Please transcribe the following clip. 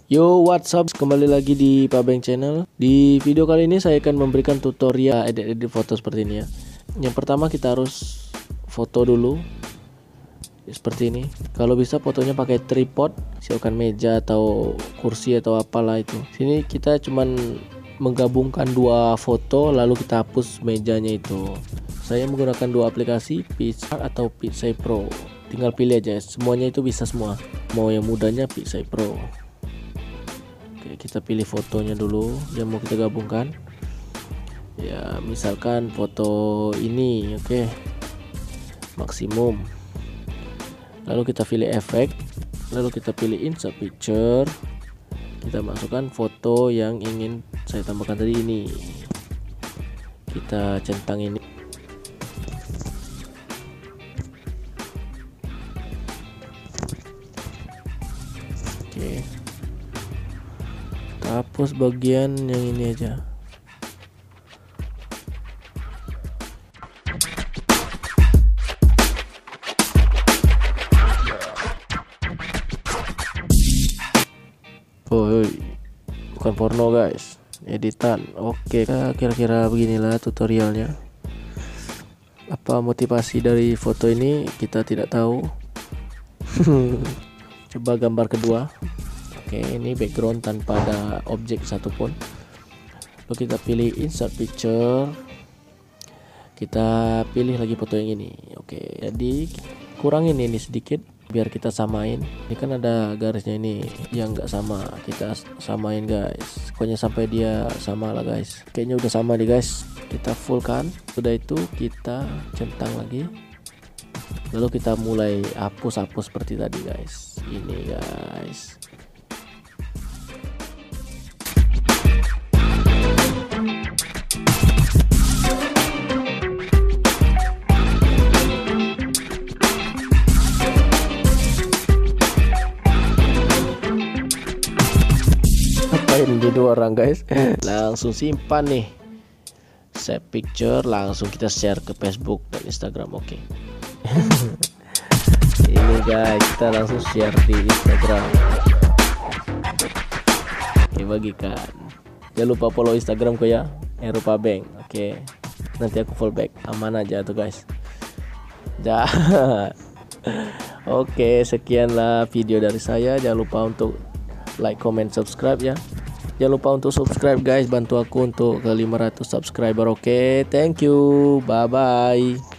Yo, what's up? Kembali lagi di Pabeng Channel. Di video kali ini saya akan memberikan tutorial edit foto seperti ini ya. Yang pertama kita harus foto dulu seperti ini. Kalau bisa fotonya pakai tripod, siapkan meja atau kursi atau apalah itu. Sini kita cuman menggabungkan dua foto lalu kita hapus mejanya itu. Saya menggunakan dua aplikasi, PixArt atau Pixel Pro. Tinggal pilih aja, semuanya itu bisa semua. Mau yang mudahnya Pixel Pro. Oke, kita pilih fotonya dulu yang mau kita gabungkan. Ya, misalkan foto ini, oke. Maksimum. Lalu kita pilih efek, lalu kita pilih insert picture. Kita masukkan foto yang ingin saya tambahkan tadi ini. Kita centang ini. Oke. Hapus bagian yang ini aja. Oh, bukan porno guys, editan. Oke, kira-kira beginilah tutorialnya. Apa motivasi dari foto ini kita tidak tahu. Coba gambar kedua. Oke, ini background tanpa ada objek satupun. Lalu kita pilih insert picture. Kita pilih lagi foto yang ini. Oke, jadi kurangin ini sedikit biar kita samain. Ini kan ada garisnya ini yang nggak sama, kita samain guys. Pokoknya sampai dia sama lah guys. Kayaknya udah sama nih guys. Kita full kan. Sudah itu kita centang lagi. Lalu kita mulai hapus seperti tadi guys. Ini guys. Jadi orang guys, langsung simpan nih, save picture, langsung kita share ke Facebook dan Instagram. Oke. Ini guys, kita langsung share di Instagram. Oke, bagikan. Jangan lupa follow Instagramku ya, Pabeng. Oke, nanti aku follow back. Aman aja tuh guys. Oke, sekianlah video dari saya. Jangan lupa untuk like, comment, subscribe ya. Jangan lupa untuk subscribe guys, bantu aku untuk ke 500 subscriber. Oke, thank you, bye bye.